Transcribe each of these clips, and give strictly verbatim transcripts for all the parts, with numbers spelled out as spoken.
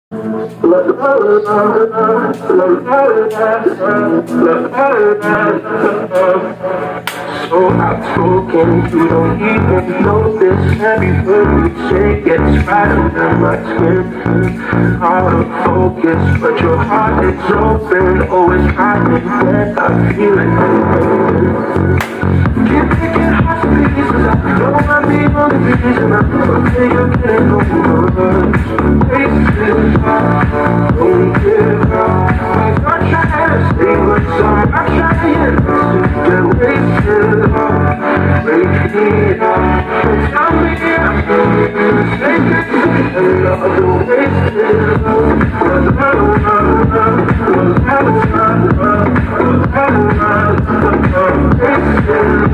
So outspoken, you don't even know this. Every word you say gets right under my skin. Out of focus, but your heart is open. Always trying when I feel it. Keep picking hospitals, I know I'm the only reason I'm gonna say you're getting over. Wasted, don't give up. I'm not trying to stay with some, I'm trying to get wasted. Break it up, tell me I'm doing a mistake. Another wasted love. Was I wrong? Was I wrong? Was I wrong? Wasted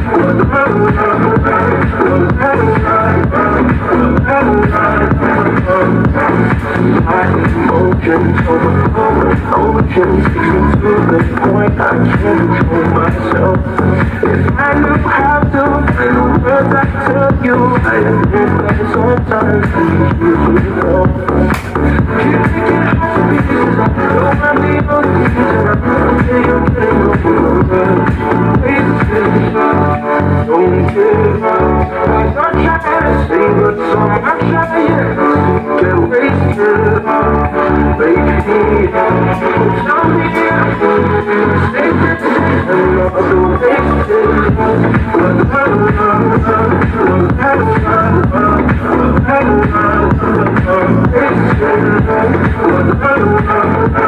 my emotions overflowing, oceans speaking to the point I can't control myself. If I knew how to feel the words I tell you, I admit that sometimes I need you to know. Keep thinking hospitals, I know I'm the only reason I'm gonna say you're getting over. Don't give up, I'm not trying to save a song, I'm trying to get wasted. Break me up, tell me I'm doing a mistake. Another wasted love. Was I wrong? Was I wrong? Was I wrong? Wasted love. Was I wrong?